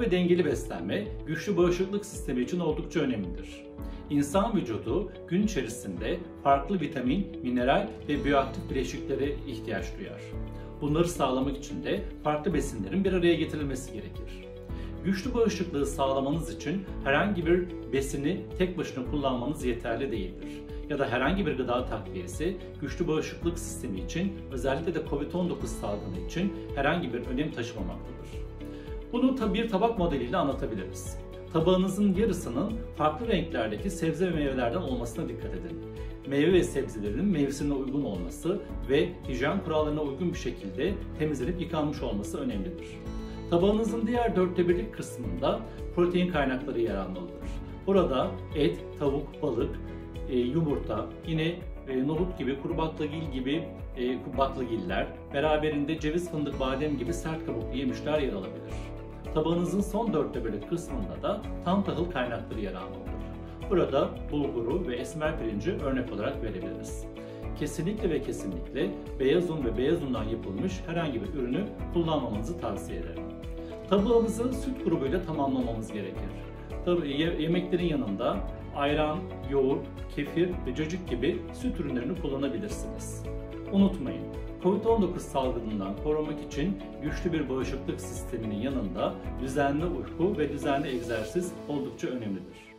ve dengeli beslenme, güçlü bağışıklık sistemi için oldukça önemlidir. İnsan vücudu gün içerisinde farklı vitamin, mineral ve biyoaktif bileşiklere ihtiyaç duyar. Bunları sağlamak için de farklı besinlerin bir araya getirilmesi gerekir. Güçlü bağışıklığı sağlamanız için herhangi bir besini tek başına kullanmanız yeterli değildir. Ya da herhangi bir gıda takviyesi güçlü bağışıklık sistemi için, özellikle de COVID-19 salgını için herhangi bir önem taşımamaktadır. Bunu bir tabak modeliyle anlatabiliriz. Tabağınızın yarısının farklı renklerdeki sebze ve meyvelerden olmasına dikkat edin. Meyve ve sebzelerin mevsimine uygun olması ve hijyen kurallarına uygun bir şekilde temizlenip yıkanmış olması önemlidir. Tabağınızın diğer 1/4 kısmında protein kaynakları yer almalıdır. Burada et, tavuk, balık, yumurta, yine nohut gibi, kuru baklagil gibi baklagiller, beraberinde ceviz, fındık, badem gibi sert kabuklu yemişler yer alabilir. Tabağınızın son 1/4 kısmında da tam tahıl kaynakları yer almalıdır. Burada bulguru ve esmer pirinci örnek olarak verebiliriz. Kesinlikle ve kesinlikle beyaz un ve beyaz undan yapılmış herhangi bir ürünü kullanmamanızı tavsiye ederim. Tabağımızı süt grubuyla tamamlamamız gerekir. Tabii yemeklerin yanında ayran, yoğurt, kefir ve cacık gibi süt ürünlerini kullanabilirsiniz. Unutmayın, COVID-19 salgınından korumak için güçlü bir bağışıklık sisteminin yanında düzenli uyku ve düzenli egzersiz oldukça önemlidir.